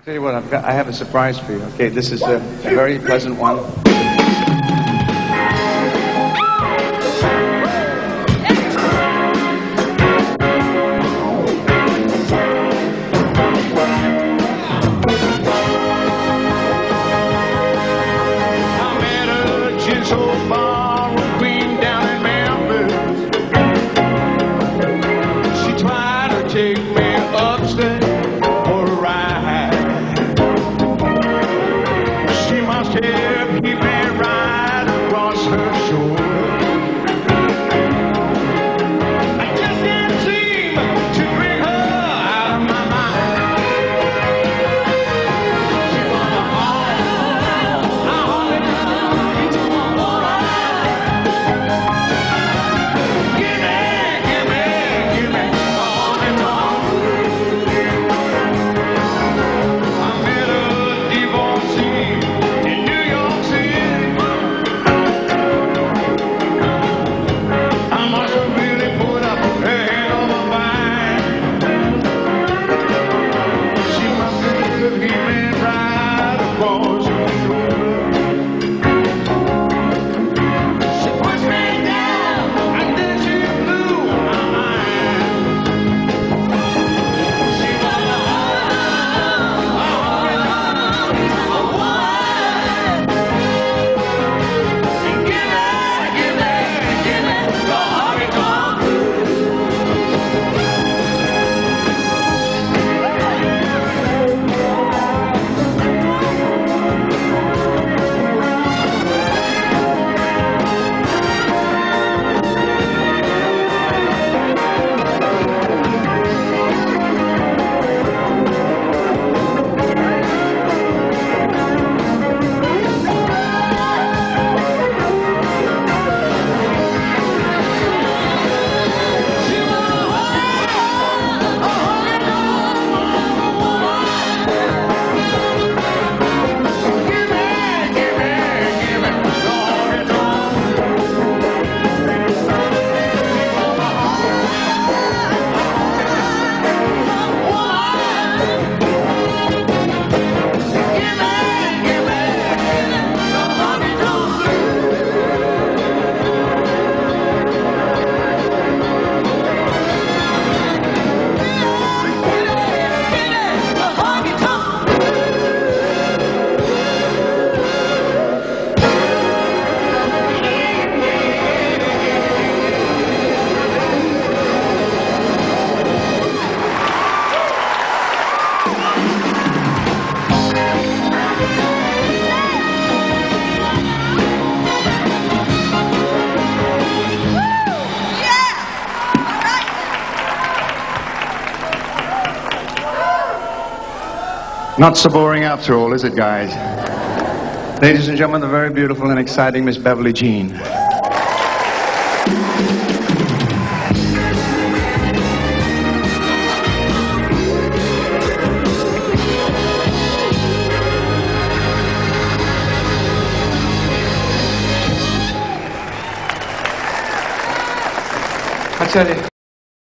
Tell you what, I have a surprise for you. Okay, this is a very pleasant one. Take me upstate for a ride. She must have keep me right across her shoulder. I just can't seem to bring her out of my mind. She wanna give me. Not so boring after all, is it, guys? Ladies and gentlemen, the very beautiful and exciting Miss Beverly Jean. I tell you,